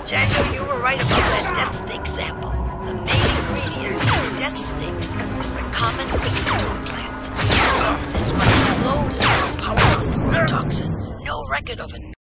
Daniel, you were right about that death stake sample. The main ingredient in death stakes is the common acetone plant. This one is loaded with powerful neurotoxin. No record of it